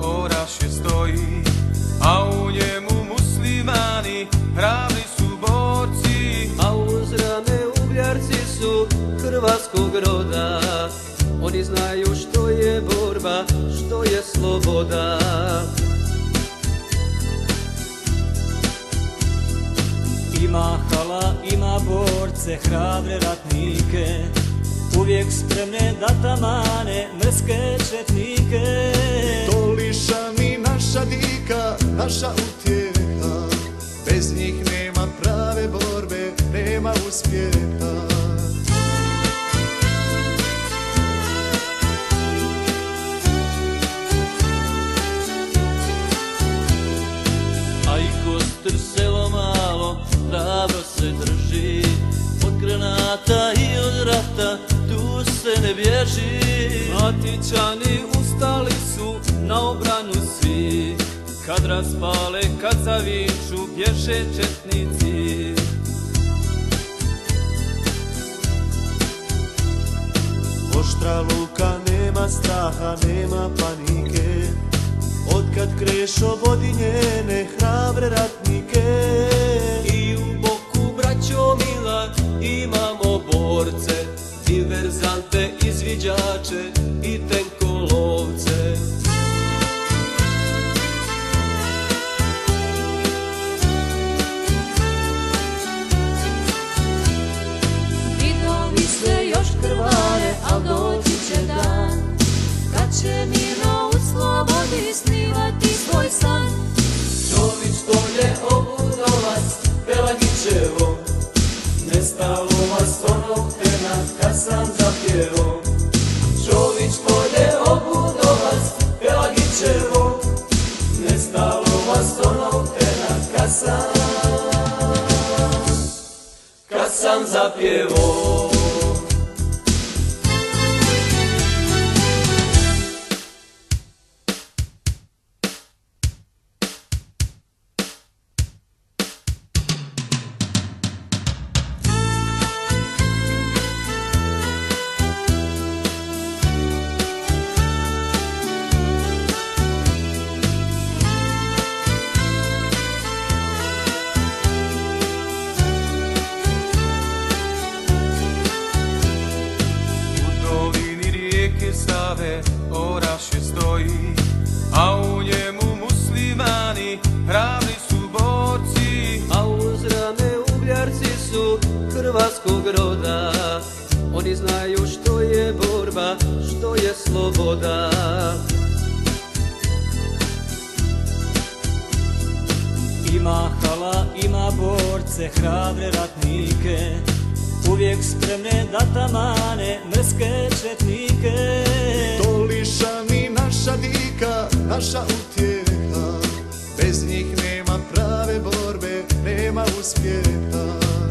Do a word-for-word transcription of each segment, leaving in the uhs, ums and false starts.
orašje stoji, a u njemu muslimani hrabri su borci, a uz rame ugljarci su hrvatskog roda. Oni znaju što je borba, što je sloboda. Ima hala, ima borce, hrabre ratnike, uvijek spremne da tamane mrske četnike. To liša mi naša dika, naša utjeha, bez njih nema prave borbe, nema uspjeha. A i Kostur selo malo hrabro se drži, od granata i od rata tu se ne bježi. Matičani ustali su na obranu svi, kad raspale, kad zaviču, bježe četnici. Oštra luka, nema straha, nema panike, otkad krešo vodi njene hrabre ratnike. I u boku, braćo mila, imamo borce, diverzante, izviđače i tenkolovce. Vidovi se još krvare, al doći će dan kad će mirno u slobodi snivati svoj san. Čović polje, Obudovac, Pelagićevo, nestalo vas onog trena kad sam zapjevo. Čović polje, Obudovac, Pelagićevo, nestalo vas onog trena kad sam, kad sam zapjevo. orašje stoji, a u njemu muslimani hrabri su borci, a uz rame ugljarci su hrvatskog roda. Oni znaju što je borba, što je sloboda. Ima hala, ima borce, hrabre ratnike, uvijek spremne da tamane mrske četnike. To liša mi naša dika, naša utjeha, bez njih nema prave borbe, nema uspjeha.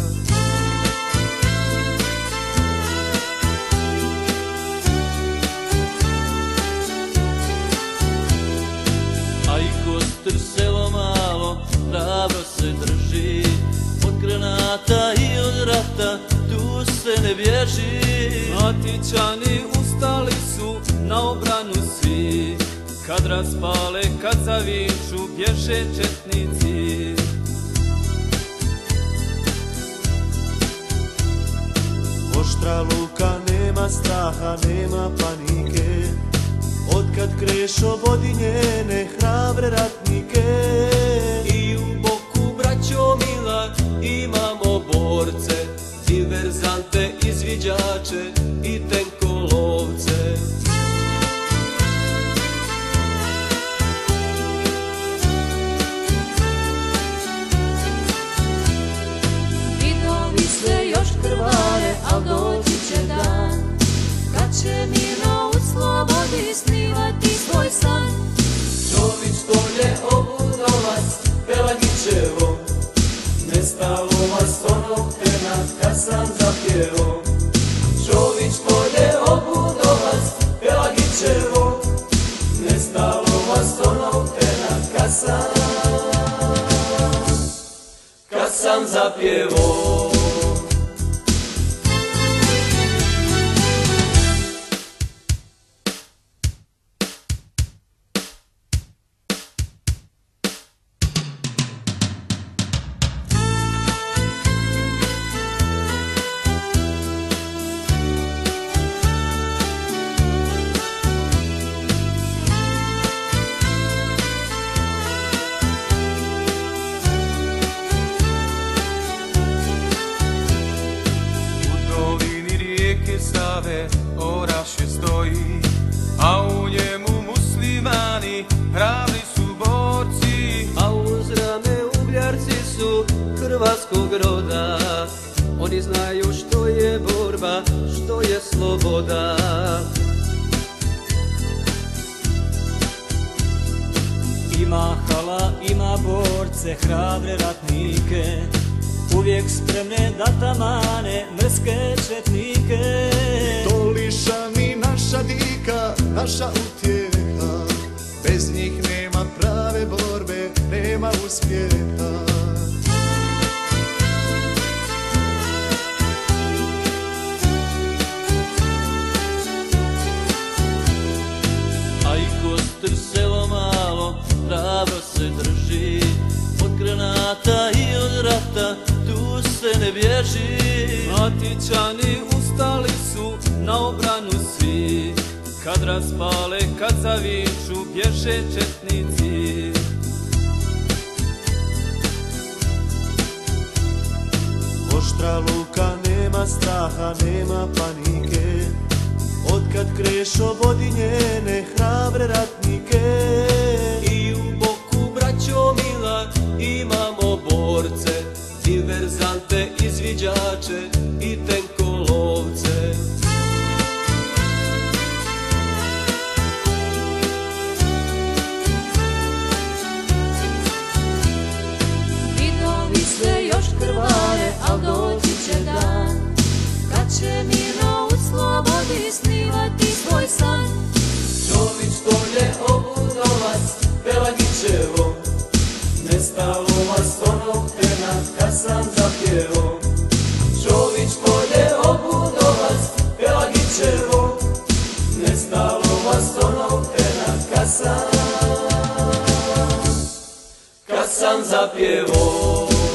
A i Kostur selo malo hrabro se drži, od granata i od rata tu se ne bježi. Matičani ustali su na obranu svi, kad raspale, kad zaviču, bježe četnici. Oštra luka, nema straha, nema panike, otkad krešo vodi njene hrabre ratnike. I u boku, braćo mila, imamo borce, diverzante, izviđače i tenkolovce. Vidovi se još krvare, al doći će dan kad će mirno u slobodi snivati svoj san. Čović polje, Obudovac, Pelagićevo, nestalo vas onog trena kad sam zapjevo. Čović polje, Obudovac, Pelagićevo, nestalo vas onog trena kad sam, kad sam zapjevo. hrabri su borci, a uz rame ugljarci su hrvatskog roda. Oni znaju što je borba, što je sloboda. Ima hala, ima borce, hrabre ratnike, uvijek spremne da tamane mrske četnike. To liša mi naša dika, naša utjeha, bez njih nema prave borbe, nema uspjeha. A i Kostur selo malo, hrabro se drži, od granata i od rata tu se ne bježi. Matičani ustali su na obranu svi, kad raspale, kad zaviču, bježe četnici. Oštra luka, nema straha, nema panike, otkad Krešo vodi njene hrabre ratnike. I u boku, braćo mila, imamo borce, diverzante, izviđače i tenkolovce. Vidovi se još krvare, al doći će dan kad će mirno u slobodi snivati svoj san. Čović, Tolje, Obudovac, Pelagićevo, nestalo vas onog trena kad sam zapjevo. Čović, Tolje, Obudovac, Pelagićevo, nestalo vas onog trena kad sam, kad sam zapjevo.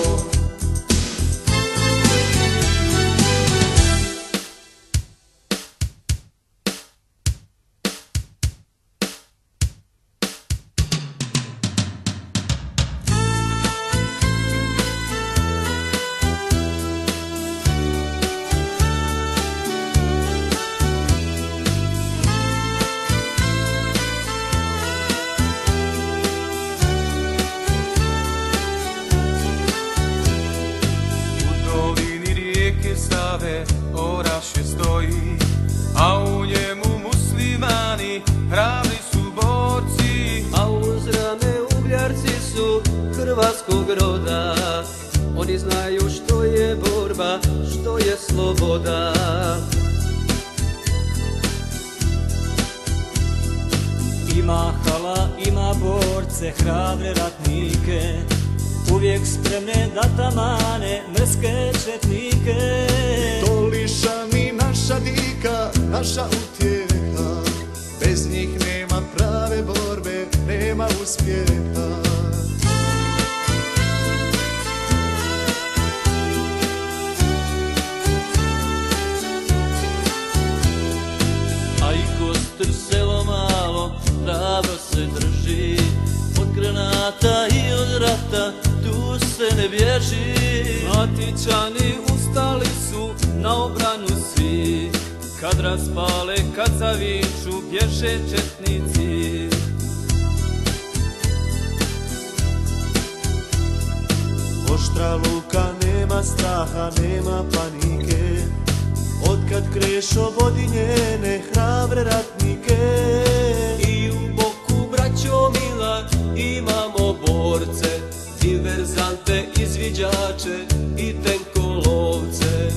Orašje stoji, a u njemu muslimani, hrabri su borci, a uz rame ugljarci su hrvatskog roda. Oni znaju što je borba, što je sloboda. Ima hala, ima borce, hrabre ratnike, uvijek spremne da tamane mrske četnike. To liša mi naša dika, naša utjeha, bez njih nema prave borbe, nema uspjeha. A i Kostur selo malo, hrabro se drži, od granata i od rata tu se ne bježi. Matičani ustali su na obranu svi, kad raspale, kad zaviču, bježe četnici. Oštra luka, nema straha, nema panike, otkad Krešo vodi njene hrabre ratnike. I u boku, braćo mila, imamo borce, diverzante, izviđače i tenkolovce.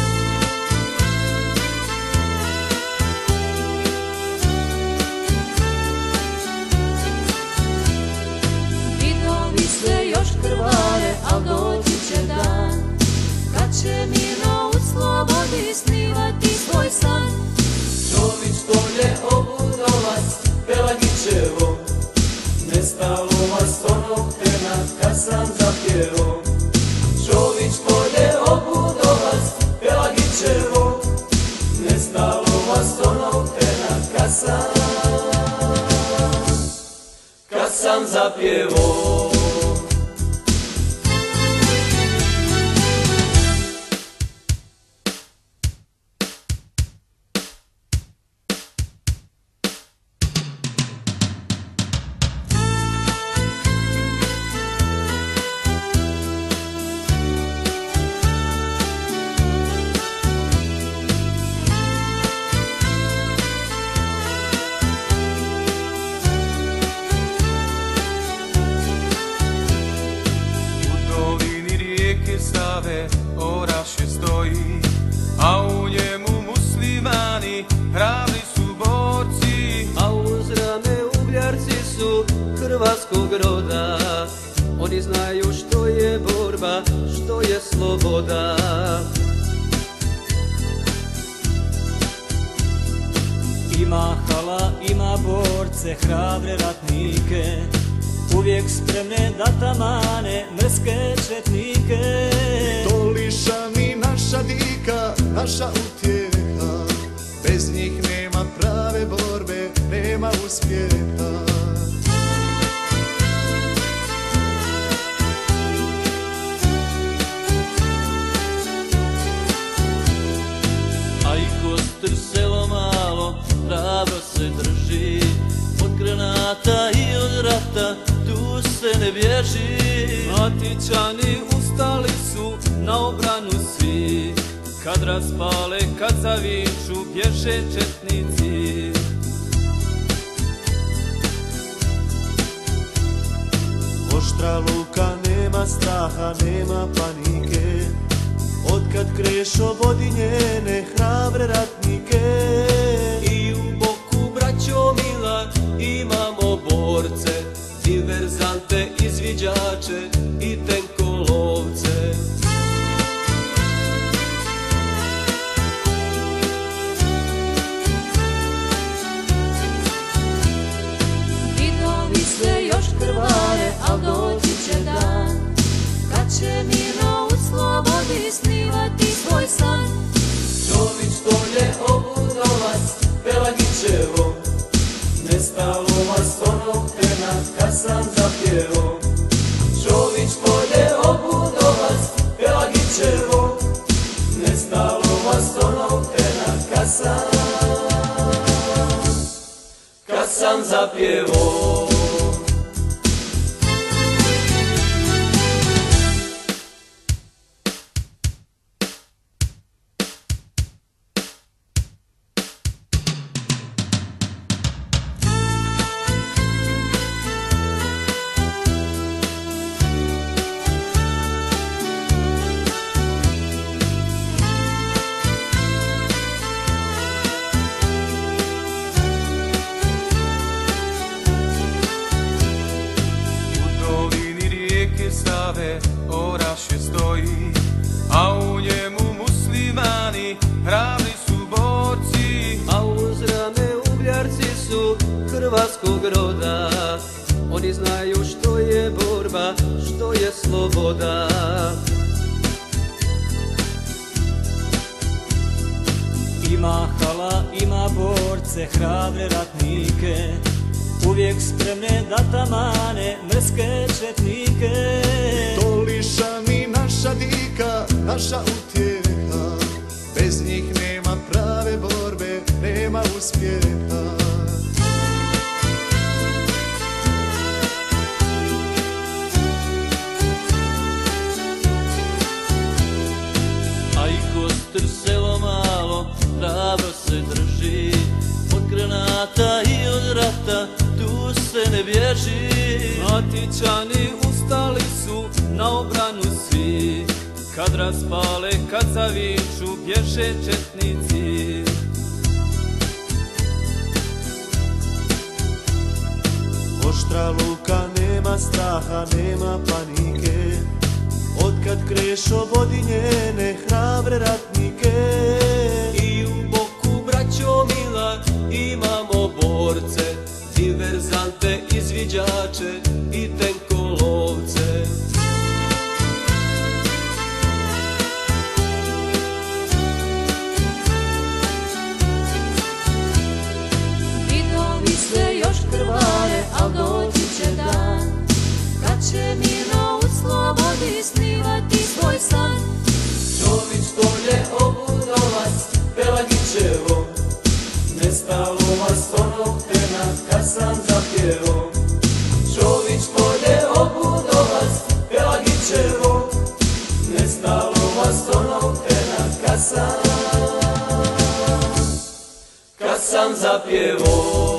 Vidovi se još krvare, al doći će dan kad će mirno u slobodi snivati svoj san. Čović, Tolje, Obudovac, Pelagićevo, nestalo vas onog trena kad sam zapjevo. Čović, Tolje, Obudovac, Pelagićevo, nestalo vas onog trena kad sam, kad sam zapjevo. su hrvatskog roda, oni znaju što je borba, što je sloboda. Ima hala, ima borce, hrabre ratnike, uvijek spremne da tamane mrske četnike. To liša mi naša dika, naša utjeha, bez njih nema prave borbe, nema uspjeha. A i Kostur selo malo hrabro se drži, od granata i od rata tu se ne bježi. Matičani ustali su na obranu svi, kad raspale, kad zaviču, bježe četnici. Oštra luka, nema straha, nema panike, otkad Krešo vodi njene hrabre ratnike. I u boku, braćo mila, imamo borce, diverzante, izviđače i tenkolovce. Vidovi se još krvare, al doći će dan kad će mirno u slobodi snivati svoj san. Čović polje, Obudovac, Pelagićevo, nestalo vas onog trena kad sam zapjevo. Čović polje, Obudovac, Pelagićevo, nestalo vas onog trena kad sam, kad sam zapjevo. Orašje stoji, a u njemu muslimani, hrabri su borci. A uz rame ugljarci su hrvatskog roda, oni znaju što je borba, što je sloboda. Ima hala, ima borce, hrabre ratnike, uvijek spremne da tamane mrske četnike. To liša mi naša dika, naša utjeha, bez njih nema prave borbe, nema uspjeha. A i Kostur selo malo hrabro se drži, od granata i od rata tu se ne bježi. Matičani ustali su na obranu svi, kad raspale, kad zaviču, bježe četnici. Oštra luka, nema straha, nema panike, otkad Krešo vodi njene hrabre ratnike. I u boku, braćo mila, imamo borce, diverzante, izviđače i tenkolovce. Vidovi se još krvare, al doći će dan kad će mirno u slobodi snivati svoj san. Čović polje, Obudovac, Pelagićevo, nestalo vas onog trena kad sam zapjevo. Čović polje, Obudovac, Pelagićevo, nestalo vas onog trena kad sam, kad sam zapjevo.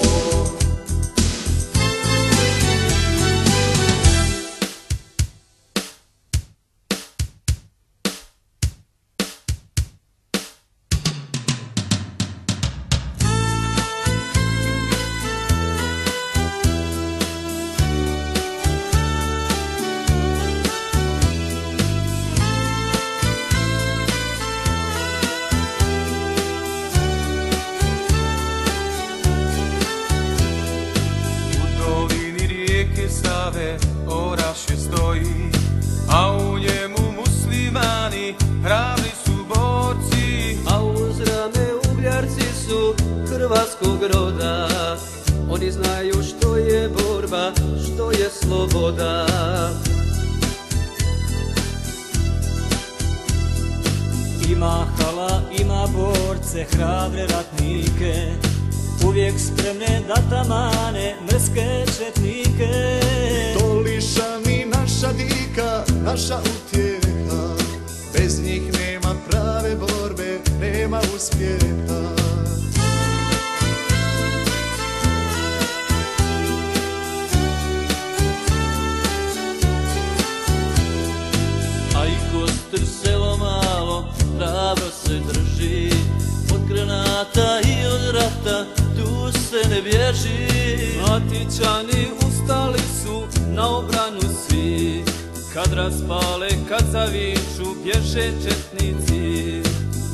što je sloboda. Ima hala, ima borce, hrabre ratnike, uvijek spremne da tamane mrske četnike. To liša mi naša dika, naša utjeha, bez njih nema prave borbe, nema uspjeha. A i kostur selo malo, hrabro se drži, od granata i od rata, tu se ne bježi. Matičani ustali su na obranu svi, kad raspale, kad zaviču, bježe četnici.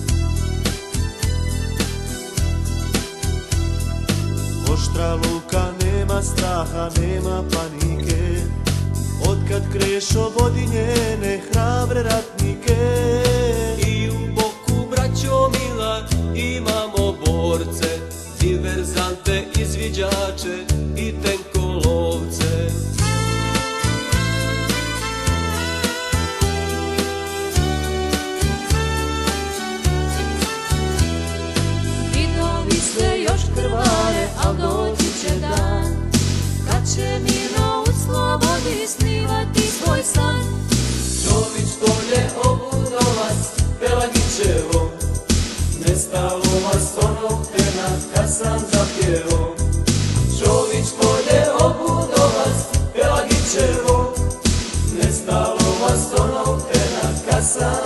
Oštra luka, nema straha, nema panike, otkad Krešo vodi njene hrabre ratnike. I u boku, braćo mila, imamo borce, diverzante, izviđače i tenkolovce. Vidovi se još krvare, al doći će dan kad će mirno u slobodi snivati svoj san. Čović polje, Obudovac, Pelagićevo, nestalo vas onog trena kad sam zapjevo. Čović polje, Obudovac, Pelagićevo, nestalo vas onog trena kad sam,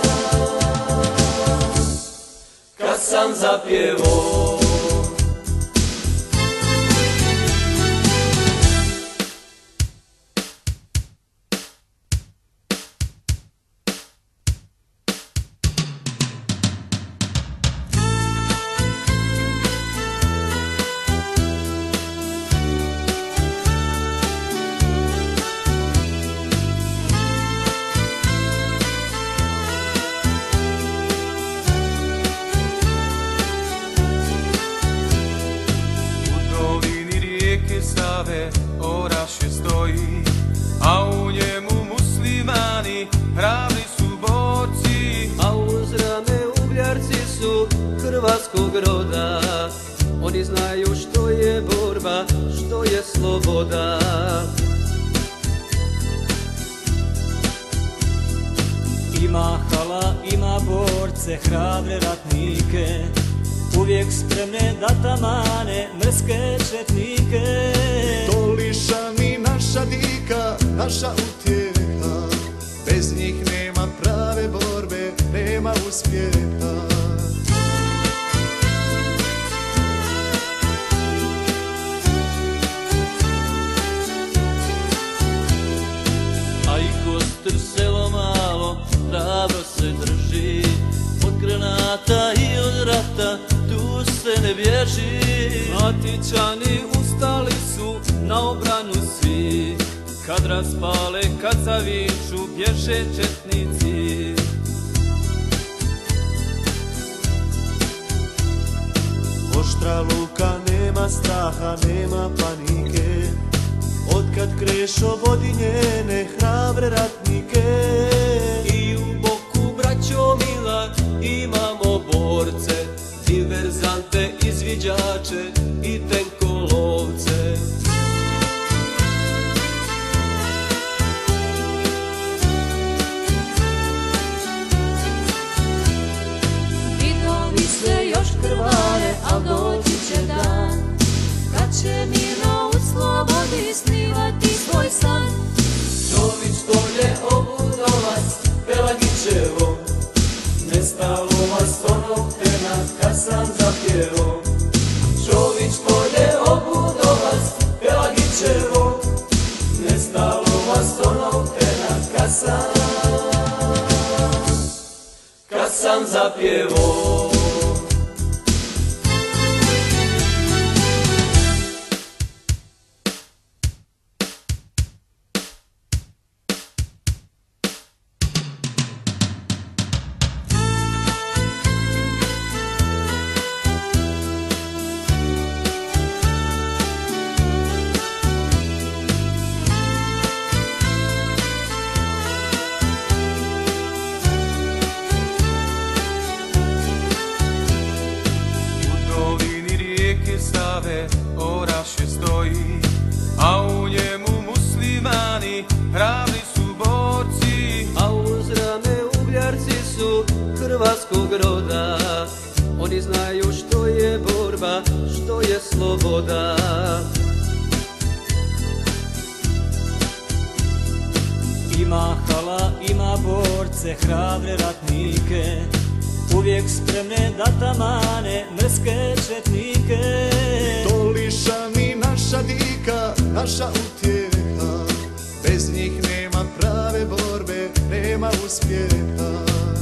kad sam zapjevo. Orašje stoji, a u njemu muslimani, hrabri su borci. A uz rame ugljarci su hrvatskog roda, oni znaju što je borba, što je sloboda. Ima hala, ima borce, hrabre ratnike, uvijek spremne da tamane mrske četnike. To liša mi naša dika, naša utjeha, bez njih nema prave borbe, nema uspjeha. A i kostur selo malo, hrabro se drži, od granata i od rata, tu se ne bježi. Matičani ustali su na obranu svi, kad raspale, kad zaviču, bježe četnici. Oštra luka, nema straha, nema panike, otkad Krešo vodi njene hrabre ratnike. I u boku, braćo mila, imamo borce, diverzante, izviđače i tenkolovce. Vidovi se još krvare, al doći će dan kad će mirno u slobodi snivati svoj san. Čović polje, Obudovac, Pelagićevo, nestalo vas onog trena kad sam zapjevo. Čović polje, Obudovac, Pelagićevo, nestalo vas onog trena kad sam, kad sam zapjevo. hrvatskog roda. Oni znaju što je borba, što je sloboda. Ima hala, ima borce, hrabre ratnike, uvijek spremne da tamane mrske četnike. To liša mi naša dika, naša utjeha, bez njih nema prave borbe, nema uspjeha.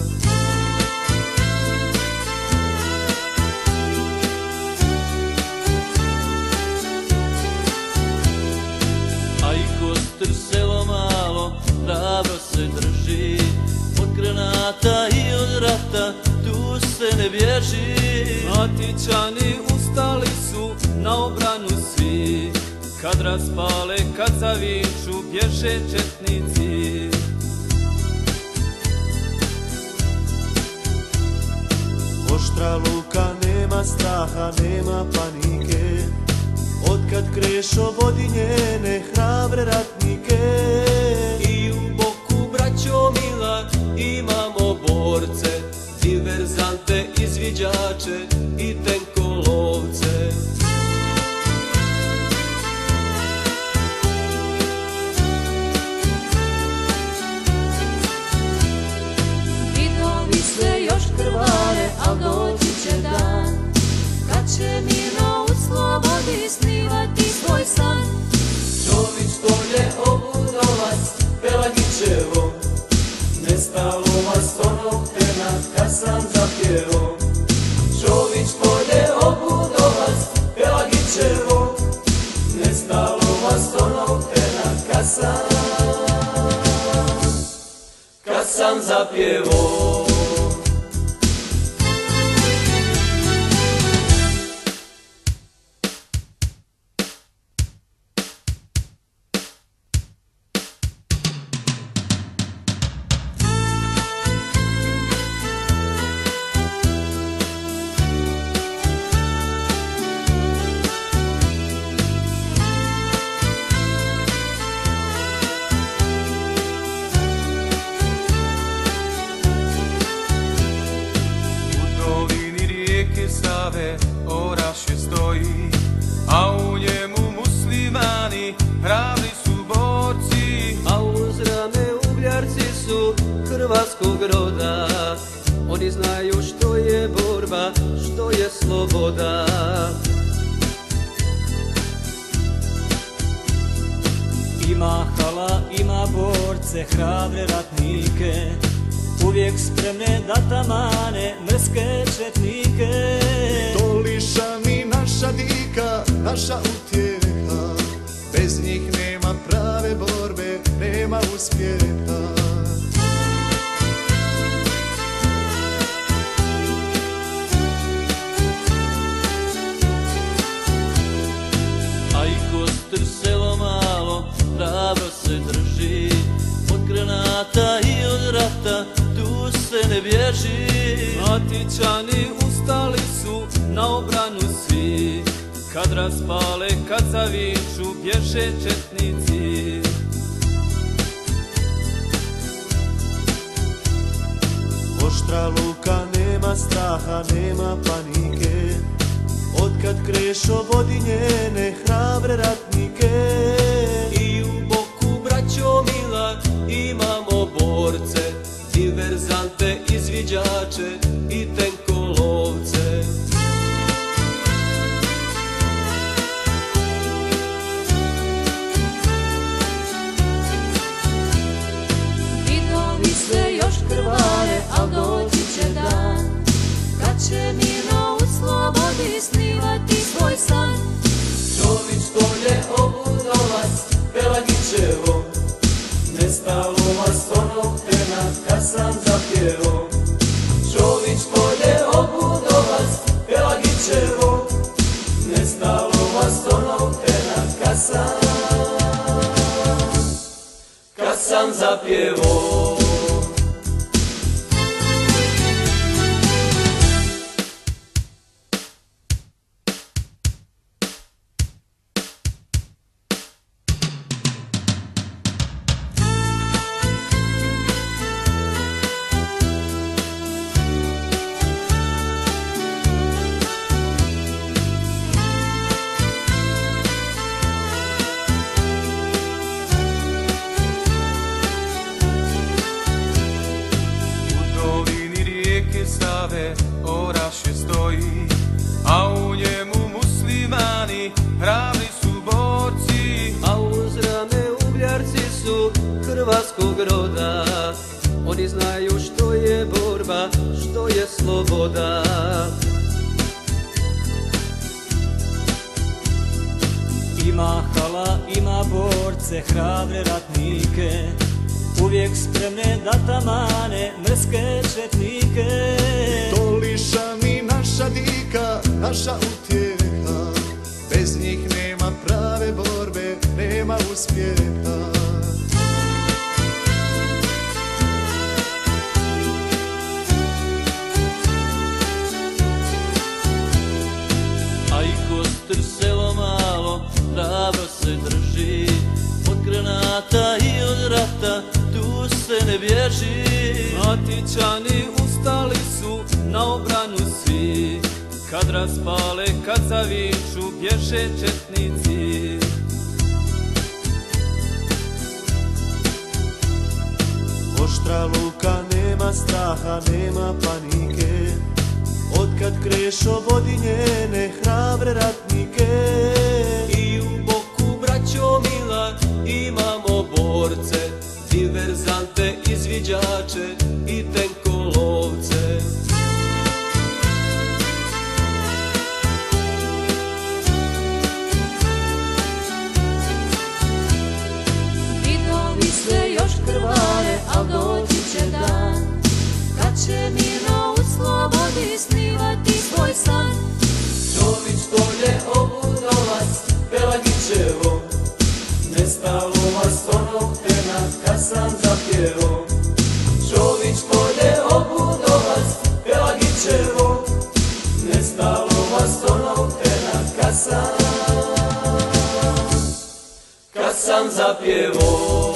A i Kostur selo malo, hrabro se drži, od granata i od rata tu se ne bježi. Matičani ustali su na obranu svi, kad raspale, kad zaviču, bježe četnici. Oštra luka, nema straha, nema panike, otkad Krešo vodi njene hrabre ratnike. I u boku, braćo mila, imamo borce, diverzante, izviđače i tenkolovce. Vidovi se još krvare, al doći će dan kad će mirno u slobodi snivati svoj san. Čović polje, obudovac, Pelagićevo, nestalo vas onog trena kad sam zapjevo. Čović polje, obudovac, Pelagićevo, nestalo vas onog trena kad sam, kad sam zapjevo. Orašje stoji, a u njemu muslimani, hrabri su borci. A uz rame ugljarci su hrvatskog roda. Oni znaju što je borba, što je sloboda. Ima hala, ima borce, hrabre ratnike, uvijek spremne da tamane mrske četnike. To liša mi naša dika, naša utjeha, bez njih nema prave borbe, nema uspjeha. A i Kostur selo malo, hrabro se drži, od granata i od rata tu se ne bježi. Matičani ustali su na obranu svi, kad raspale, kad zaviču, bježe četnici. Oštra luka, nema straha, nema panike, otkad Krešo vodi njene hrabre ratnike. I u boku, braćo mila, imamo borce, diverzante, izviđače i tenkolovce. Vidovi se još krvare, al doći će dan kad će mirno u slobodi snivati svoj san. Čović polje, obudovac, Pelagićevo, nestalo vas onog trena kad sam zapjevo. Čović polje, obudovac, Pelagićevo, nestalo vas onog trena kad sam, kad sam zapjevo. su hrvatskog roda, oni znaju što je borba, što je sloboda. Ima hala, ima borce, hrabre ratnike, uvijek spremne da tamane mrske četnike. To liša mi naša dika, naša utjeha, bez njih nema prave borbe, nema uspjeha. A i Kostur selo malo, hrabro se drži, od granata i od rata, tu se ne bježi. Matičani ustali su na obranu svi, kad raspale, kad zaviču, bježe četnici. Oštra luka, nema straha, nema panike, otkad krešo vodi njene hrabre ratnike. I u boku, braćo mila, imamo borce, diverzante, izviđače i tenkolovce. Vidovi se još krvare, al doći će dan kad će mirno u slobodi snivati svoj san. Čović polje obudovac, Pelagićevo, nestalo vas onog trena kad sam zapjevo. Čović polje obudovac, Pelagićevo, nestalo vas onog trena kad sam, kad sam zapjevo.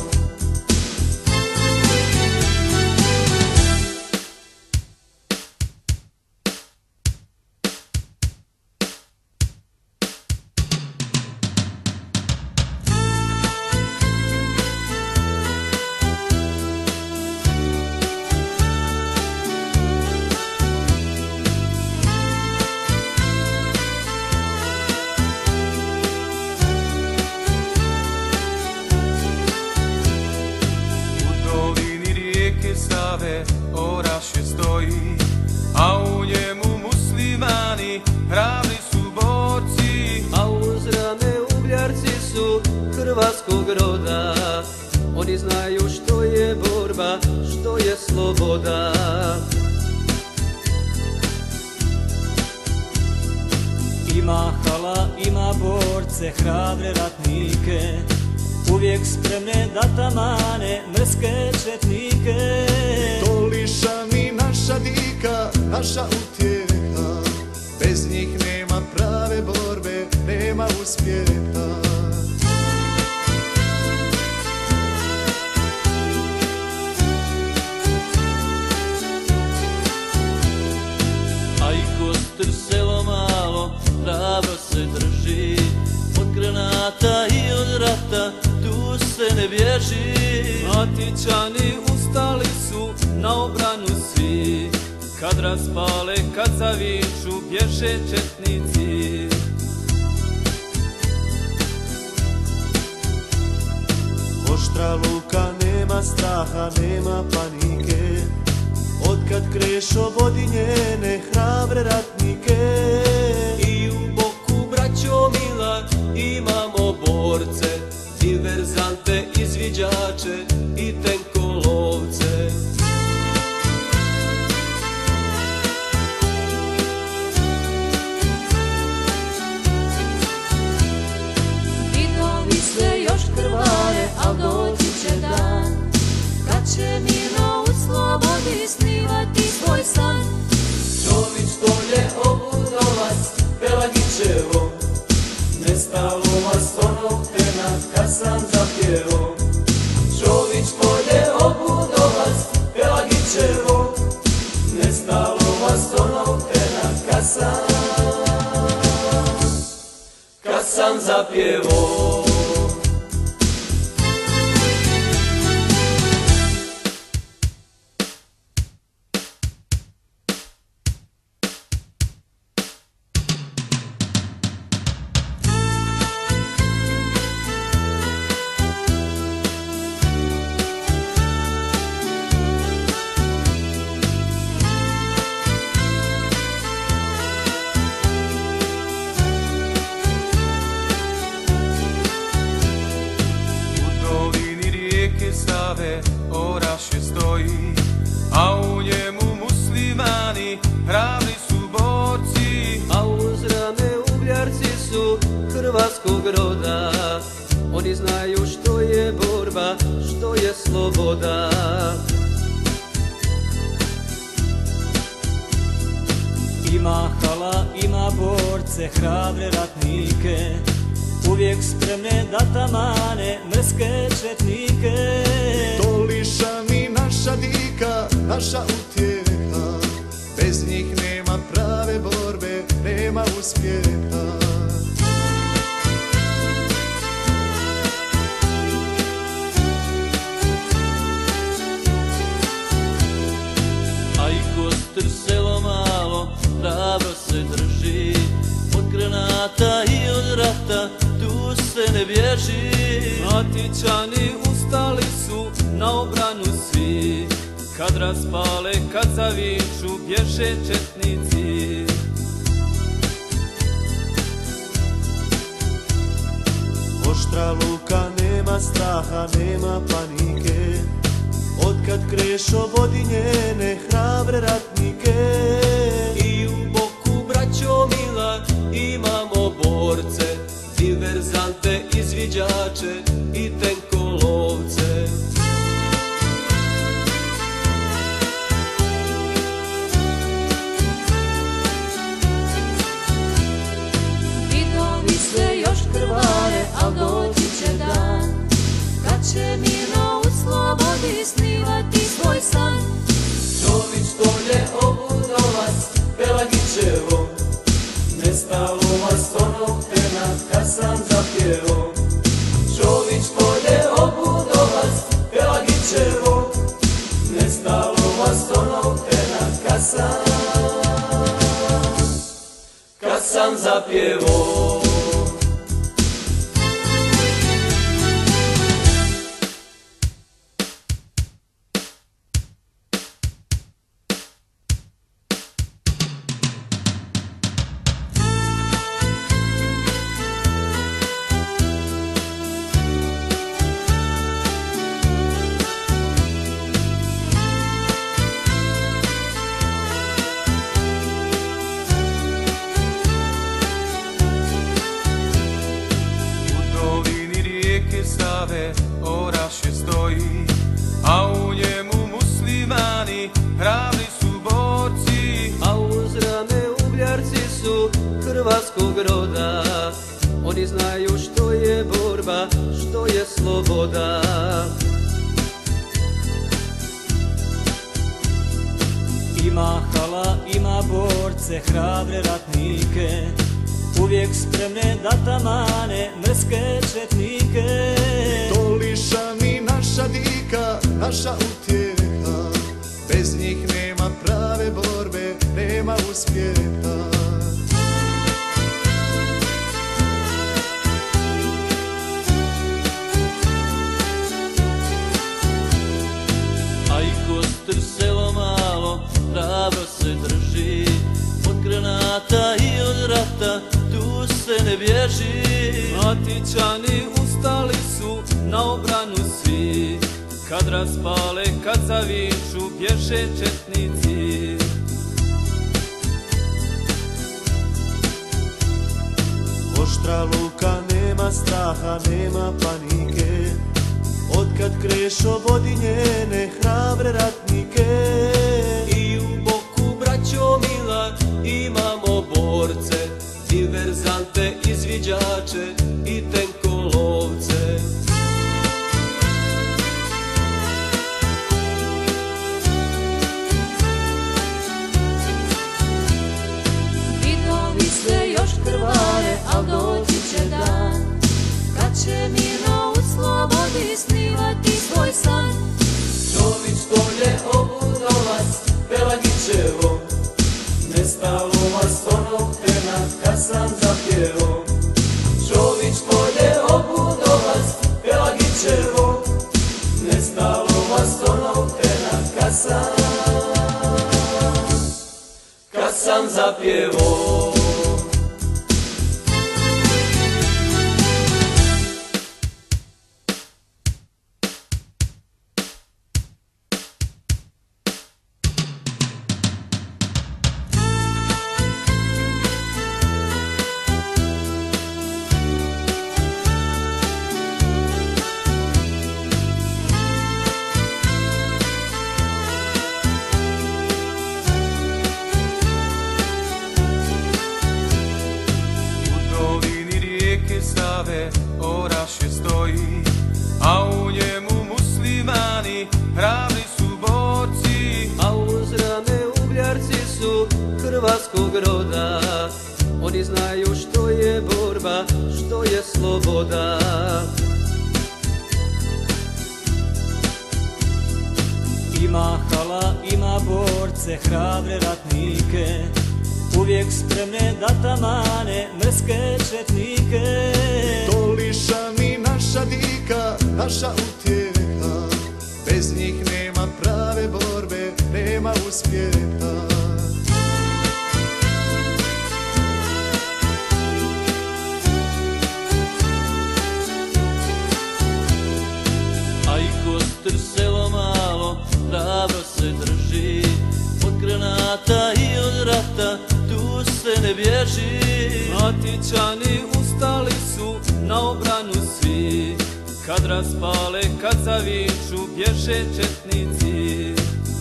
Orašje stoji, a u njemu muslimani, hrabri su borci. A uz rame ugljarci su hrvatskog roda, oni znaju što je borba, što je sloboda. Ima hala, ima borce, hrabre ratnike, uvijek spremne da tamane mrske četnike. To liša mi naša dika, naša utjeha, bez njih nema prave borbe, nema uspjeha. A i Kostur selo malo, hrabro se drži, od granata i od rata, tu se ne bježi. Matičani ustali su na obranu svi, kad raspale, kad zaviču, bježe četnici. Oštra luka, nema straha, nema panike, otkad krešo vodi njene hrabre ratnike. I u boku, braćo mila, imamo borce, diverzante, izviđače i tenkolovce. Vidovi se još krvare, al doći će dan kad će mirno u slobodi snivati svoj san. Čović polje obudovac, Pelagićevo, nestalo vas onog trena kad sam zapjevo. Čović polje obudovac, Pelagićevo, nestalo vas onog trena kad sam, kad sam zapjevo. rijeke Save orašje stoji, a u njemu muslimani hrabri su borci. A uz rame ugljarci su hrvatskog roda, oni znaju što je borba, što je sloboda. Ima hala, ima borce, hrabre ratnike, uvijek spremne da tamane mrske četnike. To lišani naša dika, naša utjeha, bez njih nema prave borbe, nema uspjeha. A i Kostur selo malo hrabro se drži, od granata i od rata tu se ne bježi. Matičani ustali su na obranu svi, kad raspale, kad zaviču, bježe četnici. Oštra luka, nema straha, nema panike, otkad krešo vodi njene hrabre ratnike. I u boku, braćo mila, imamo borce, diverzante, izviđače i tenkolovce. Vidovi sve još krvare, al doći će dan kad će mirno u slobodi snivati svoj san. Čović, Tolje, Obudovac, Pelagićevo, nestalo vas onog trena kad sam zapjevo. Čović, Tolje, Obudovac, Pelagićevo, nestalo vas onog trena kad sam, kad sam zapjevo. Save orašje stoji, a u njemu muslimani hrabri su borci. A uz rame ugljarci su hrvatskog roda, oni znaju što je borba, što je sloboda. Ima hala, ima borce, hrabre ratnike, uvijek spremne da tamane mrske četnike. To lišani naša dika, naša utjeha, bez njih nema prave borbe, nema uspjeha. A i Kostur selo malo hrabro se drži, od granata i od rata tu se ne bježi. Matičani ustali su na obranu svi, kad raspale, kad zaviču, bježe četnici. Oštra luka, nema straha, nema panike, otkad krešo vodi njene hrabre ratnike. I u boku, braćo mila, imamo borce, diverzante, izviđače i tenkolovce. Vidovi sve još krvare, al doći će dan kad će mirno u slobodi snivati svoj san. Čović, Tolje, Obudovac, Pelagićevo, nestalo vas onog trena kad sam zapjevo. Čović, Tolje, Obudovac, Pelagićevo, nestalo vas onog trena kad sam, kad sam zapjevo. znaju što je borba, što je sloboda. Ima hala, ima borce, hrabre ratnike, uvijek spremne da tamane mrske četnike. Toliša mi naša dika, naša utjeha, bez njih nema prave borbe, nema uspjeha. A i kostur selo malo, hrabro se drži, od granata i od rata, tu se ne bježi. Matičani ustali su, na obranu svi, kad raspale, kad zaviču, bježe četnici.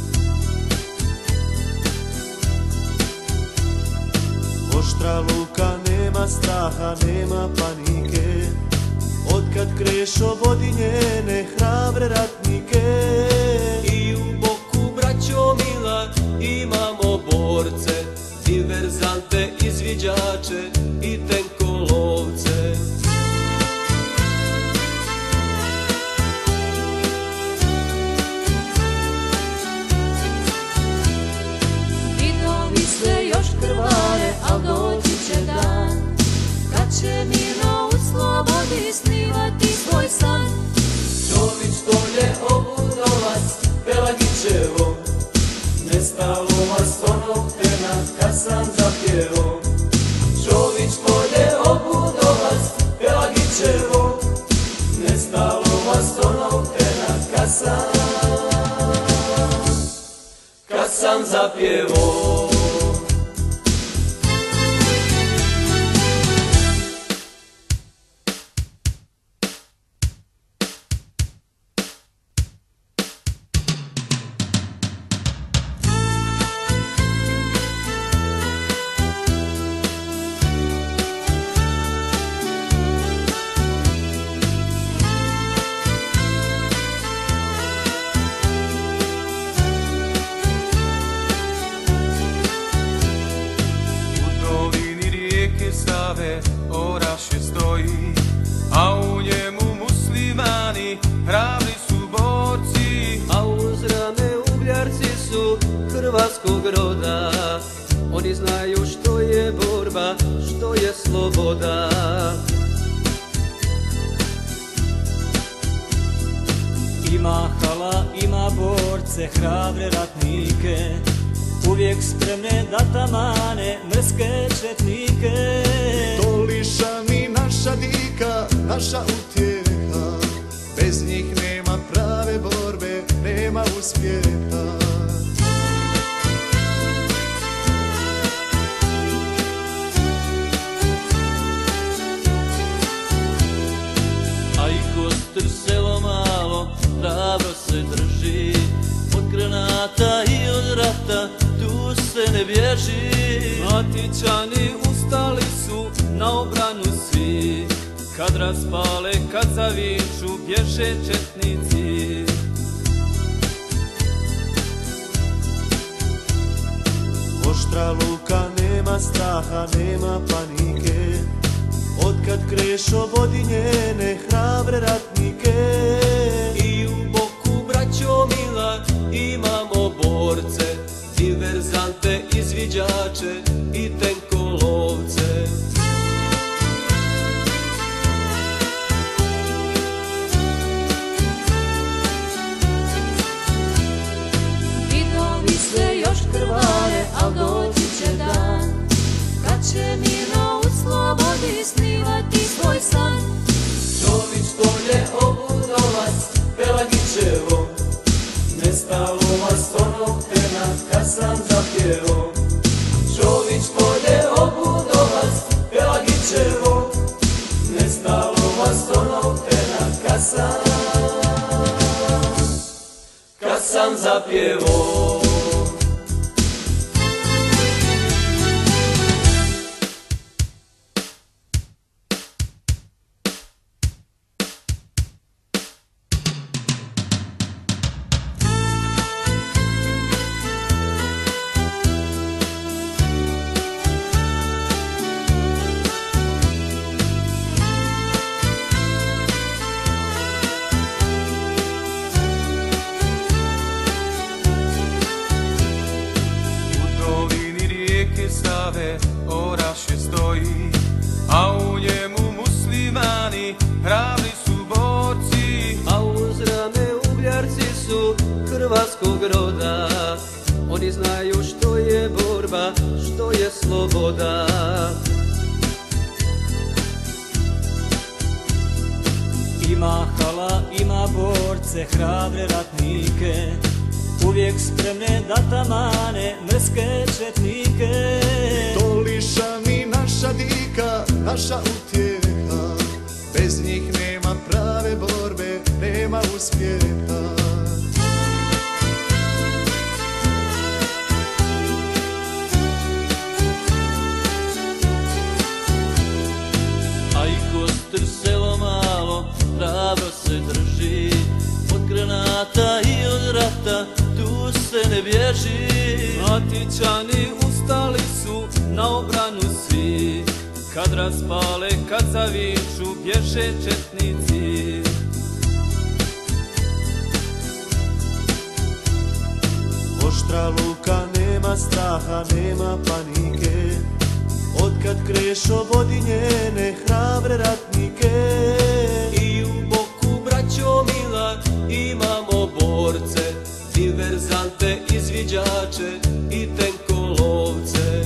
Oštra luka, nema straha, nema panike, otkad krešo vodi njene hrabre ratnike. I u boku, braćo mila, imamo borce, diverzante, izviđače i tenkolovce. Vidovi se još krvare, al doći će dan kad će mirno u slobodi snivati svoj san. Čović polje obudovac, Pelagićevo, nestalo vas onog trena kad sam zapjevo. Čović polje obudovac, Pelagićevo, nestalo vas onog trena kad sam, kad sam zapjevo. Orašje stoji, a u njemu muslimani, hrabri su borci. A uz rame ugljarci su hrvatskog roda, oni znaju što je borba, što je sloboda. Ima hala, ima borce, hrabre ratnike, uvijek spremne da tamane mrske četnike. Toliša mi naša dika, naša utjeha, bez njih nema prave borbe, nema uspjeha. A i kostur selo malo, hrabro se drži, od granata i od rata, tu se ne bježi. Matičani ustali su, na obranu svi, kad raspale, kad zaviču, bježe četnici. Oštra luka, nema straha, nema panike, otkad krešo vodi njene hrabre ratnike. I u boku, braćo mila, imamo borce, diverzante, izviđače i tenkolovce. Vidovi se još krvare, al doći će dan kad će mirno u slobodi snivati svoj san. Čović polje obudovac, Pelagićevo, nestalo vas onog trena kad sam zapjevo. Čović polje obudovac, Pelagićevo, nestalo vas onog trena kad sam, kad sam zapjevo. rijeke Save orašje stoji, a u njemu muslimani hrabri su borci. A uz rame ugljarci su hrvatskog roda, oni znaju što je borba, što je sloboda. Ima hala, ima borce, hrabre ratnike, uvijek spremne da tamane mrske četnike. Tolišani naša dika, naša utjeha, bez njih nema prave borbe, nema uspjeha. A i Kostur selo malo hrabro se drži, od granata i od rata tu se ne bježi. Matičani ustali su na obranu svi, kad raspale, kad zaviču, bježe četnici. Oštra luka, nema straha, nema panike, otkad krešo vodi njene hrabre ratnike. I u boku, braćo mila, imamo borce, diverzante, izviđače i tenkolovce.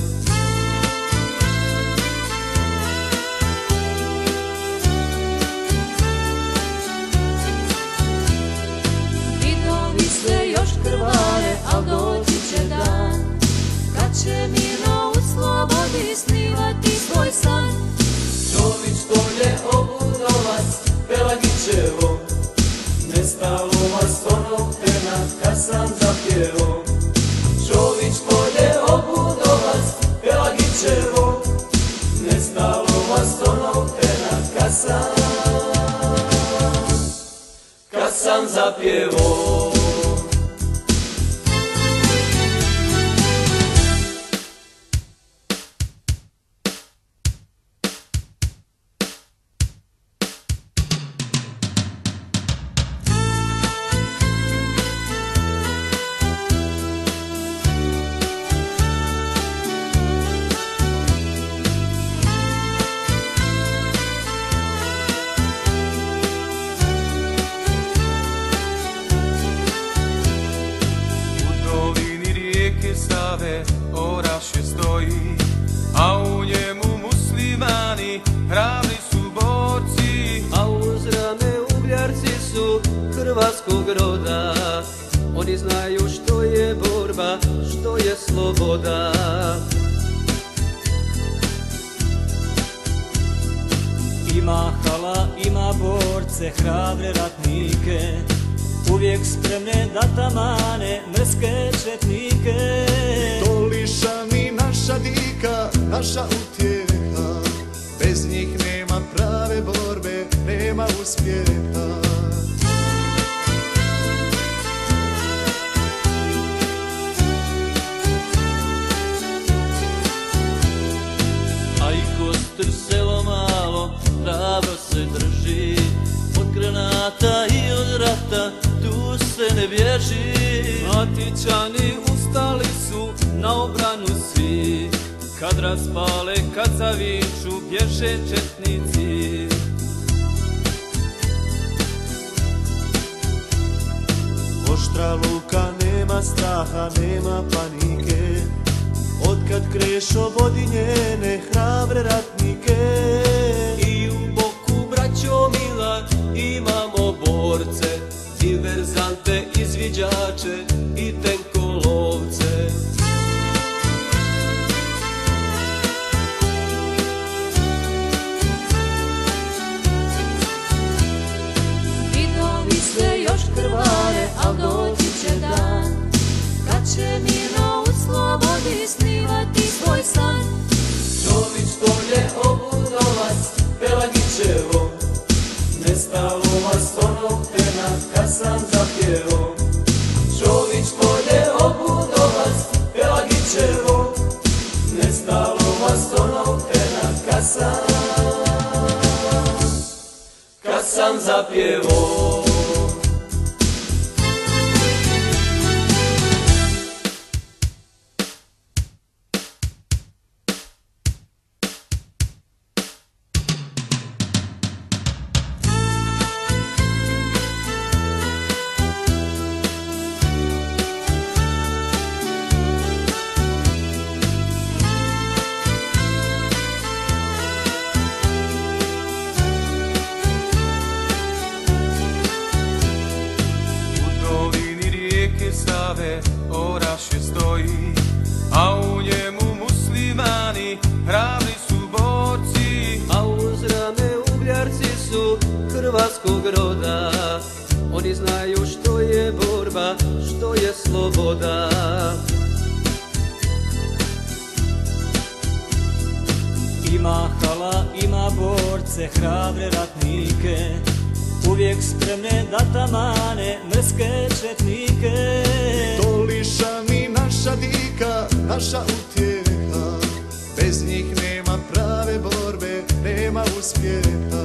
Vidovi sve još krvare, al doći će dan kad će mirno u slobodi snivati svoj san. Čović polje obudovac, Pelagićevo, nestalo vas onog trena kad sam zapjevo. Čović polje obudovac, Pelagićevo, nestalo vas onog trena kad sam, kad sam zapjevo. Save orašje stoji, a u njemu muslimani hrabri su borci. A uz rame ugljarci su hrvatskog roda, oni znaju što je borba, što je sloboda. Ima hala, ima borce, hrabre ratnike, uvijek spremne da tamane mrske četnike. Tolišani naša dika, naša utjeha, bez njih nema prave borbe, nema uspjeha. A i Kostur selo malo hrabro se drži, od granata i od rata tu se ne bježi. Matičani ustali su na obranu svi, kad raspale, kad zaviču, bježe četnici. Oštra luka, nema straha, nema panike, otkad krešo vodi njene hrabre ratnike. I u boku, braćo mila, imamo borce, diverzante, izviđače i tenkolovce. Vidovi sve još krvare, al doći će dan kad će mirno u slobodi snivati svoj san. Čović polje obudovac, Pelagićevo, nestalo vas onog trena kad sam zapjevo. Čović polje obudovac, Pelagićevo, nestalo vas onog trena kad sam, kad sam zapjevo. Save orašje stoji, a u njemu muslimani hrabri su borci, a uz rame ugljarci su hrvatskog roda. Oni znaju što je borba, što je sloboda. Ima hala, ima borce, hrabre ratnike, uvijek spremne da tamane mrske četnike. To liša mi naša dika, naša utjeha, bez njih nema prave borbe, nema uspjeha.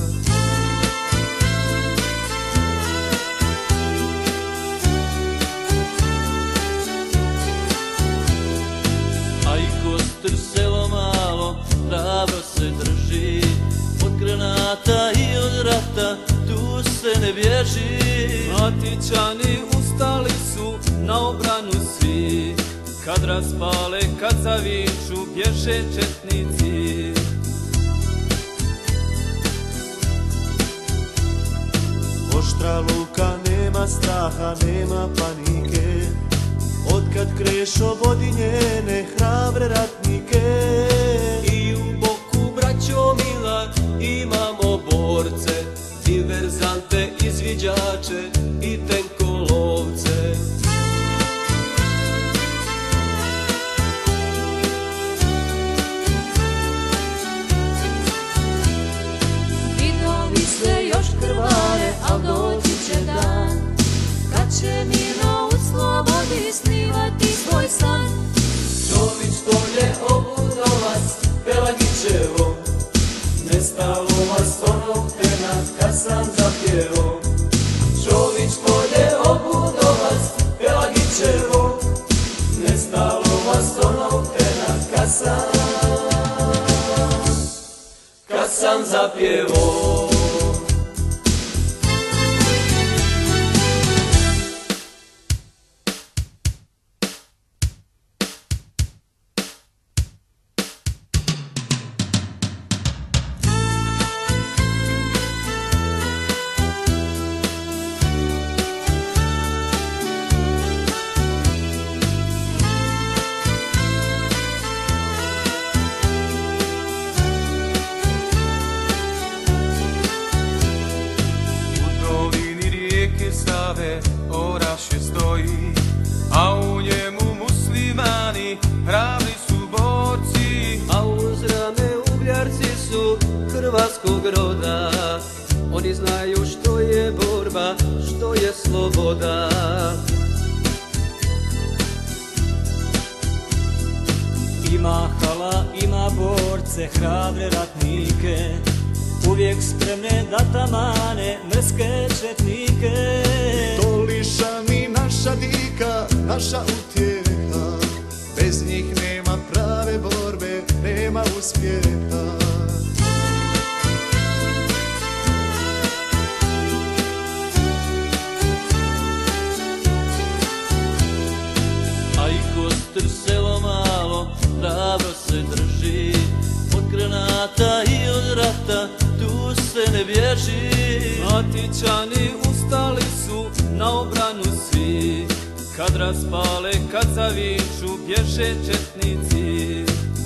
A i Kostur selo malo hrabro se drži, od granata i od rata tu se ne bježi. Matičani ustali su na obranu svi, kad raspale, kad zaviču, bježe četnici. Oštra luka, nema straha, nema panike, otkad krešo vodi njene hrabre ratnike. I u boku, braćo mila, imamo borce, diverzante, izviđače i tenkolovce. Vidovi se još krvare, al doći će dan kad će mirno u slobodi snivati svoj san. Čović polje obudovac, Pelagićevo, nestalo vas onog trena kad sam zapjevo. Čović polje obudovac, Pelagićevo, nestalo vas onog trena kad sam, kad sam zapjevo. Save orašje stoji, a u njemu muslimani hrabri su borci, a uz rame ugljarci su hrvatskog roda. Oni znaju što je borba, što je sloboda. Ima hala, ima borce, hrabre ratnike, uvijek spremne da tamane mrske četnike. To liša mi naša dika, naša utjeha, bez njih nema prave borbe, nema uspjeha. A i Kostur selo malo hrabro se drži, od granata i od rata tu se ne bježi. Matičani ustali su na obranu svi, kad raspale, kad zaviču, bježe četnici.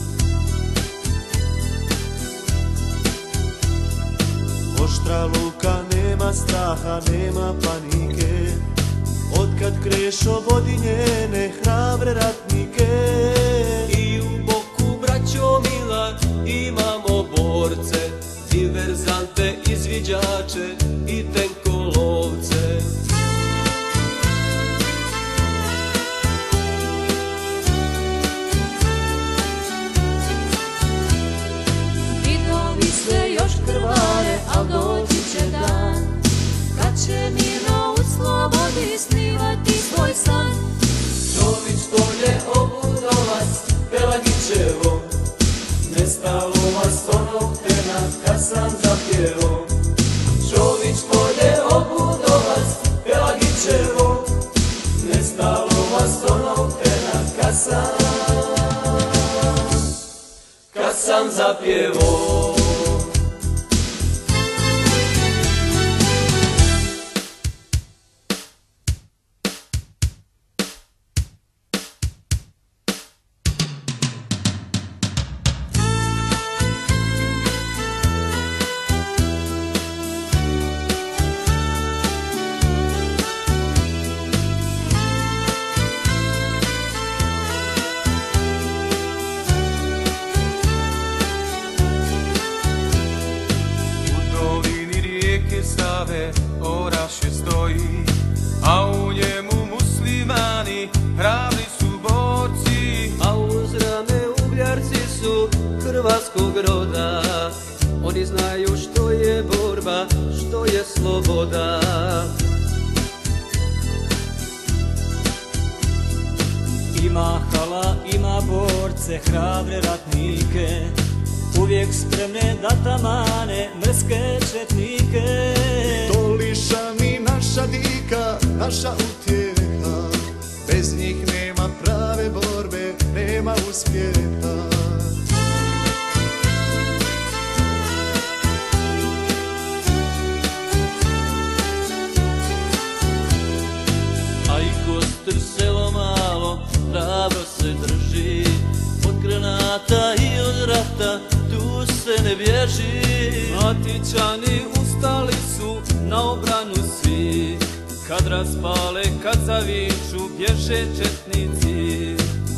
Oštra luka, nema straha, nema panike, otkad krešo vodi njene hrabre ratnike. I u boku, braćo mila, imamo borce, diverzante, izviđače i tenkolovce. Vidovi se još krvare, al doći će dan kad će mirno u slobodi snivati svoj san. Čović polje obudovac, Pelagićevo, nestalo vas onog trena kad sam zapjevo. Čović polje obudovac, Pelagićevo, nestalo vas onog trena kad sam, kad sam zapjevo. oni znaju što je borba, što je sloboda. Ima hala, ima borce, hrabre ratnike, uvijek spremne da tamane mrske četnike. To liša mi naša dika, naša utjeha, bez njih nema prave borbe, nema uspjeha. A i Kostur selo malo, hrabro se drži, od granata i od rata tu se ne bježi. Matičani ustali su, na obranu svi, kad raspale, kad zaviču, bježe četnici.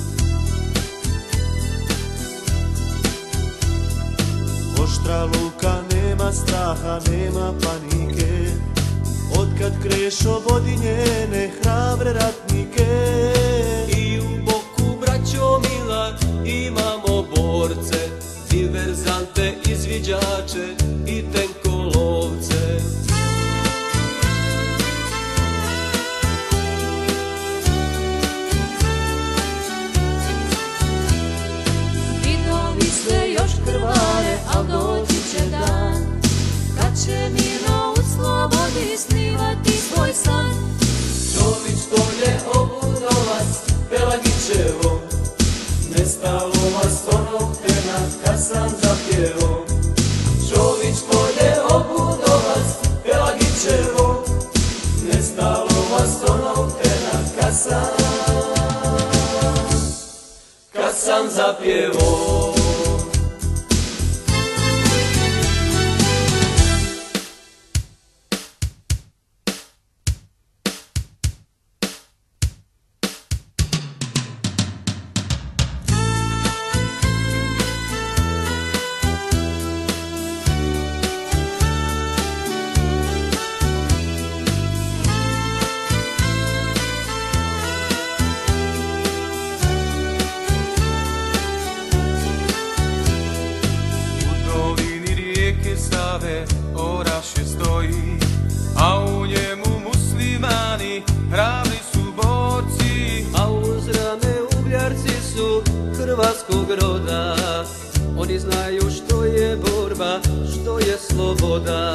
Oštra luka, nema straha, nema panike, otkad krešo vodi njene hrabre ratnike. I u boku, braćo mila, imamo borce, diverzante, izviđače i tenkolovce. Vidovi se još krvare, al doći će dan kad će mirno u slobodi snivati svoj san. Čović dolje obudovac, Pelagićevo, nestalo vas onog trena kad sam zapjevo. Čović dolje obudovac, Pelagićevo, nestalo vas onog trena kad sam, kad sam zapjevo. Orašje stoji, a u njemu muslimani, hrabri su borci. A uz rame ugljarci su hrvatskog roda, oni znaju što je borba, što je sloboda.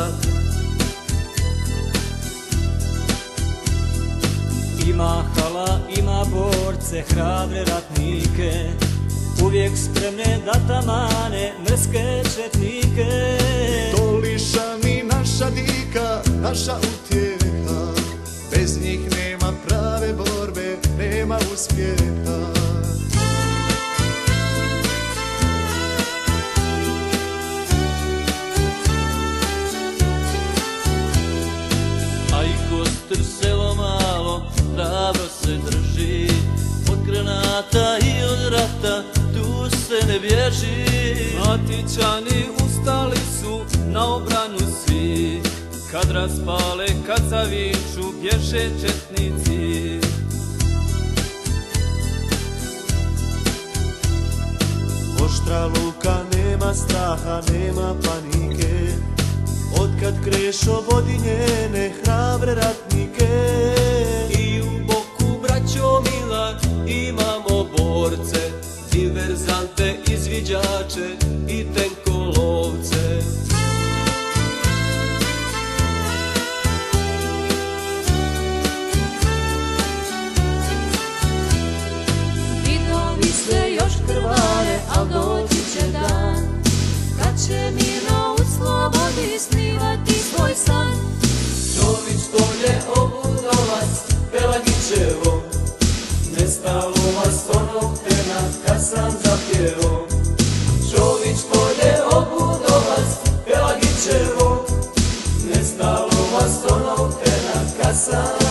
Ima hala, ima borce, hrabre ratnike, uvijek spremne da tamane mrske četnike. To liša mi naša dika, naša utjeha, bez njih nema prave borbe, nema uspjeha. A i Kostur selo malo, hrabro se drži, od granata i od rata tu se ne bježi. Matičani ustali su, na obranu svi, kad raspale, kad zaviču, bježe četnici. Oštra luka, nema straha, nema panike, otkad krešo vodi njene hrabre ratnike. I u boku, braćo mila, imamo borce, diverzante, izviđače i tenkolovce. Vidovi se još krvare, al doći će dan kad će mirno u slobodi snivati svoj san. Čović dolje obudovac, Pelagićevo, nestalo vas onog trena kad sam zapjevo. Čović dolje obudovac, Pelagićevo, nestalo vas onog trena kad sam,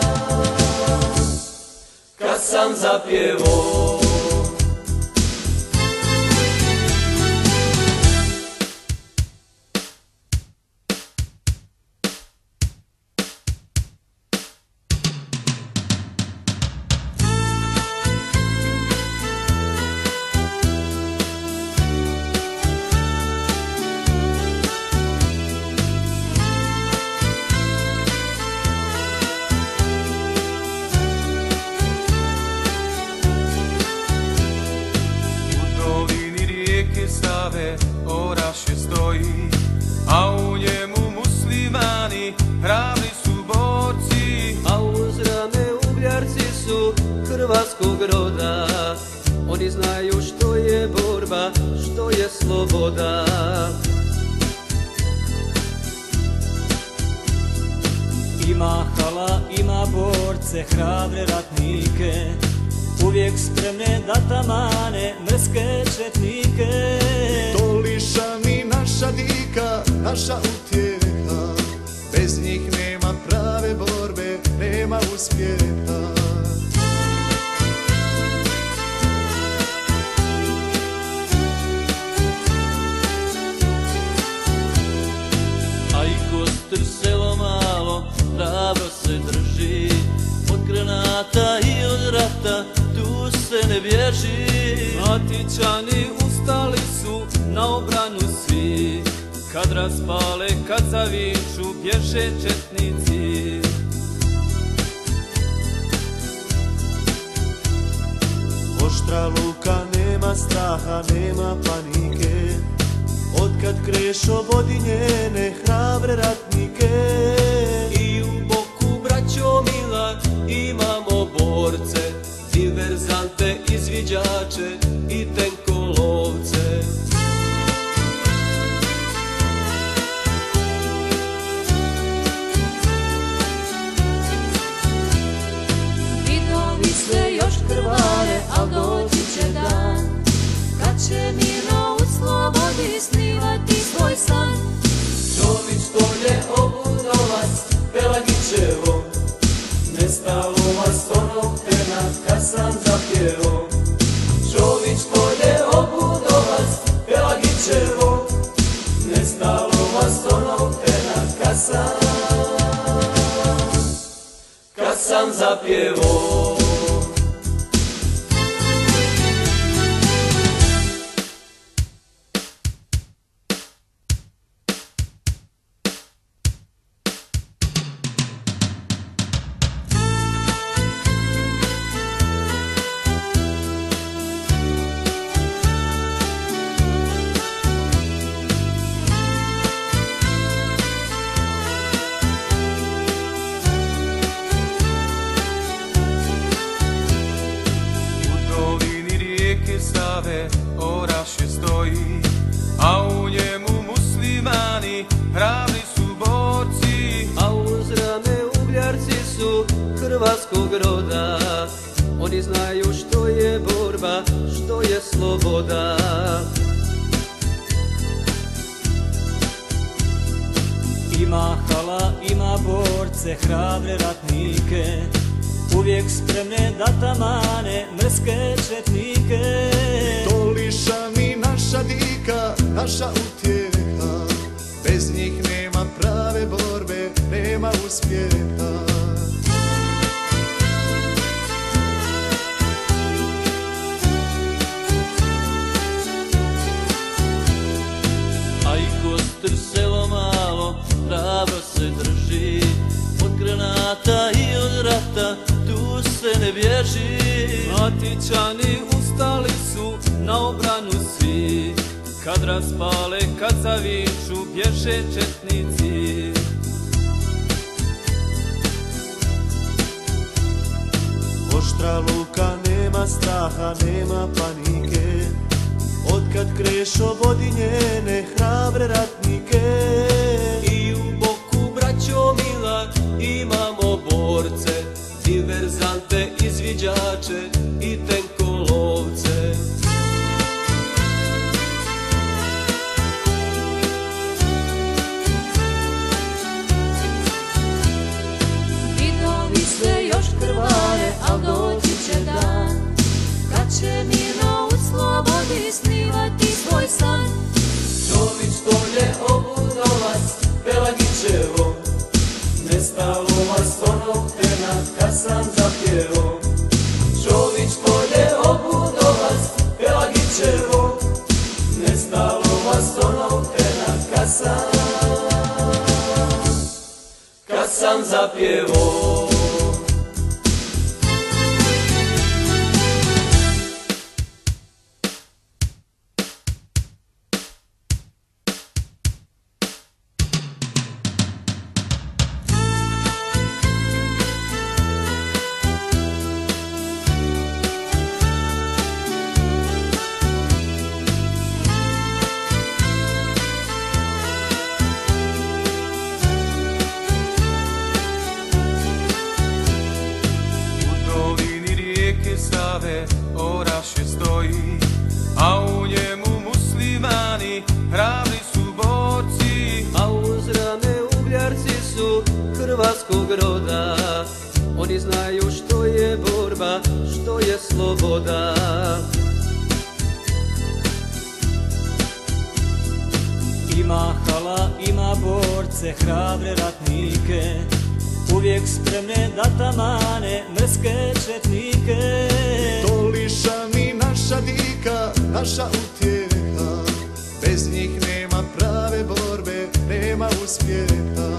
kad sam zapjevo. hrvatskog roda. Oni znaju što je borba, što je sloboda. Ima hala, ima borce, hrabre ratnike, uvijek spremne da tamane mrske četnike. To liša mi naša dika, naša utjeha, bez njih nema prave borbe, nema uspjeha. A i Kostur selo malo, hrabro se drži, od granata i od rata tu se ne bježi. Matičani ustali su, na obranu svi, kad raspale, kad zaviču, bježe četnici. Oštra luka, nema straha, nema panike, otkad krešo vodi njene hrabre ratnike. I u boku, braćo mila, imamo borce, diverzante, izviđače i tenkolovce. Vidovi se još krvare, al doći će dan kad će mirno u slobodi snivati svoj san. Čović polje, obudovac, Pelagićevo, nestalo vas onog trena kad sam zapjevo. Čović polje, obudovac, Pelagićevo, nestalo vas onog trena kad sam, kad sam zapjevo. Orašje stoji, a u njemu muslimani, hrabri su borci. A uz rame ugljarci su hrvatskog roda. Oni znaju što je borba, što je sloboda. Ima hala, ima borce, hrabre ratnike, uvijek spremne da tamane mrske četnike. To liša mi naša dika, naša utjeha, bez njih nema prave borbe, nema uspjeha. A i Kostur selo malo, hrabro se drži, od granata i od rata tu se ne bježi. Matičani ustali su, na obranu svi, kad raspale, kad zaviču, bježe četnici. Oštra luka, nema straha, nema panike, otkad krešo vodi njene hrabre ratnike. I u boku, braćo mila, imamo borce, diverzante, izviđače i tenkolovce. Vidovi se još krvare, al doći će dan kad će mirno u slobodi snivati svoj san. Čović polje, obudovac, Pelagićevo, nestalo vas onog trena kad sam zapjevo. Čović polje, obudovac, Pelagićevo, nestalo vas onog trena kad sam, kad sam zapjevo. Save orašje stoji, a u njemu muslimani hrabri su borci. A uz rame ugljarci su hrvatskog roda, oni znaju što je borba, što je sloboda. Ima hala, ima borce, hrabre ratnike, uvijek spremne da tamane mrske četnike. To liša mi naša dika, naša utjeha, bez njih nema prave borbe, nema uspjeha.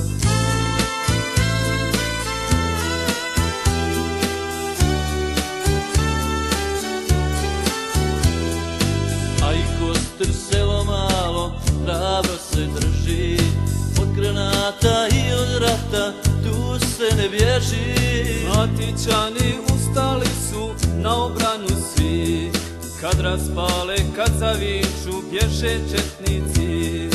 A i Kostur selo malo hrabro se drži, od granata i od rata tu se ne bježi. Matičani ustali su na obranu svi, kad raspale, kad zaviču, bježe četnici.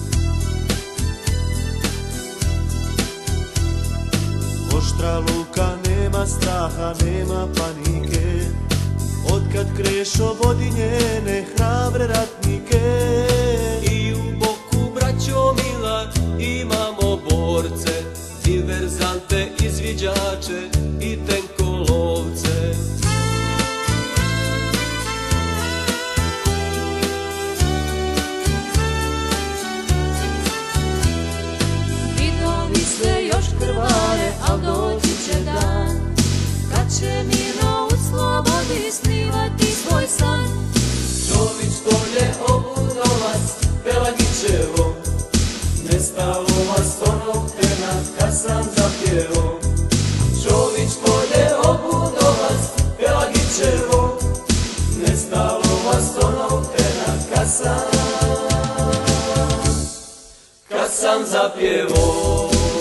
Oštra luka, nema straha, nema panike, otkad krešo vodi njene hrabre ratnike. I u boku, braćo mila, imamo borce, diverzante, izviđače i tenkolovce. Vidovi se još krvare, al doći će dan kad će mirno u slobodi snivati svoj san. Čović polje, obudovac, Pelagićevo, nestalo vas onog trena kad sam zapjevo. Čović polje, obudovac, Pelagićevo, nestalo vas onog trena kad sam, kad sam zapjevo.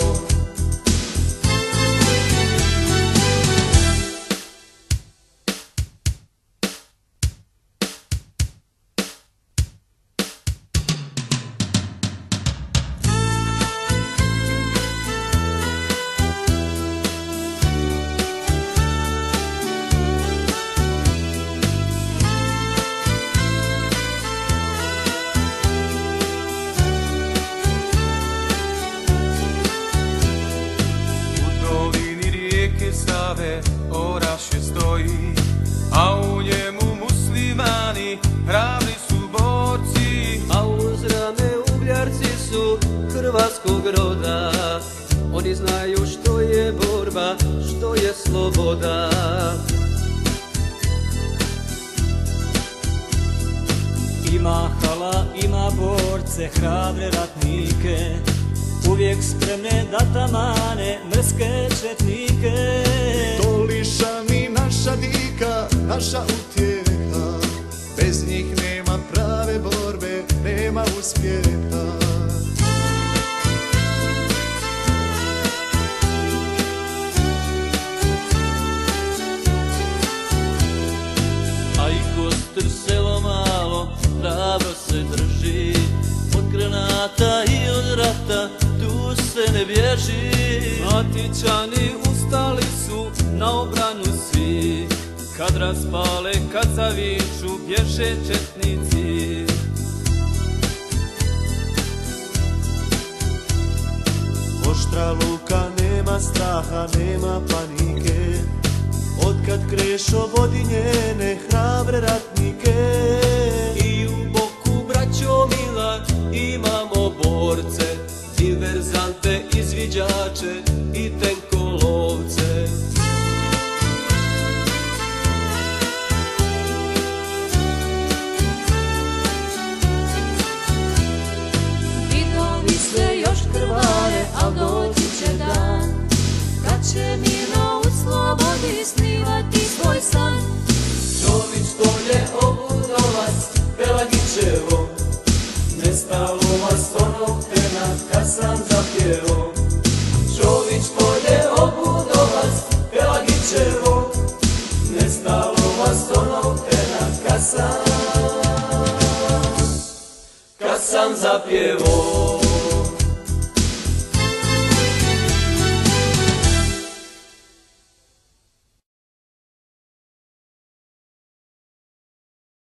Save orašje stoji, a u njemu muslimani hrabri su borci. A uz rame ugljarci su hrvatskog roda, oni znaju što je borba, što je sloboda. Ima hala, ima borce, hrabre ratnike, uvijek spremne da tamane mrske četnike. To liša mi naša dika, naša utjeha, bez njih nema prave borbe, nema uspjeha. A i Kostur selo malo hrabro se drži, od granata i od rata tu se ne bježi. Matičani ustali su na obranu svi, kad raspale, kad zaviču, bježe četnici. Oštra luka, nema straha, nema panike, otkad krešo vodi njene hrabre ratnike. I u boku, braćo mila, imamo borce, diverzante, izviđače i tenkolovce. Vidovi se još krvare, al doći će dan kad će mirno u slobodi snivati svoj san. Čović polje, obudovac, Pelagićevo, nestalo vas onog trena kad sam zapjevo. Čović polje, obudovac, Pelagićevo, nestalo vas onog trena kad sam, kad sam zapjevo.